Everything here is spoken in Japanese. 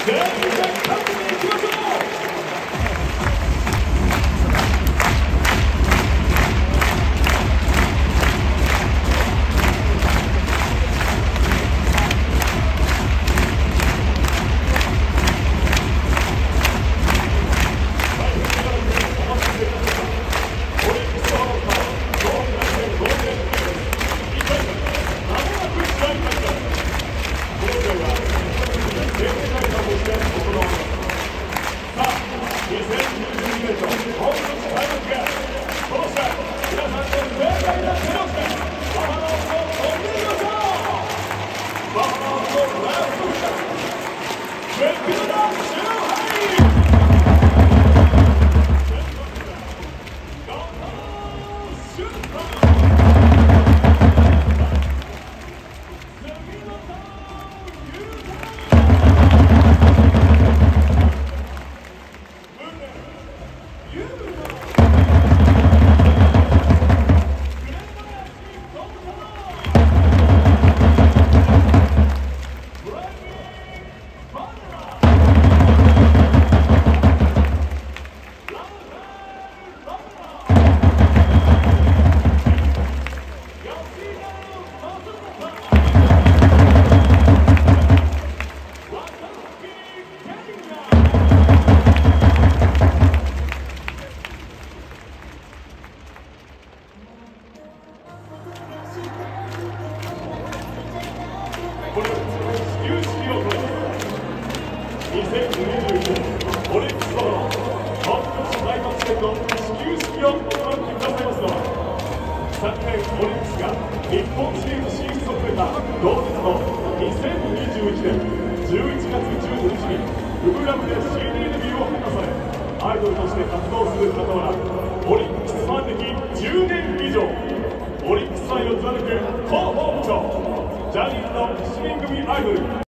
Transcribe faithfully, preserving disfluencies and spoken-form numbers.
にせんにじゅういちねんオリックスの本拠地開幕戦の始球式を行ってくださいますのは、昨年オリックスが日本シリーズ進出を決めた同日のにせんにじゅういちねんじゅういちがつじゅうごにちにフルラムで シーディー デビューを果たされ、アイドルとして活動する傍らオリックスファン歴じゅうねん以上、オリックス愛を貫く広報部長、ジャニーズのしちにん組アイドル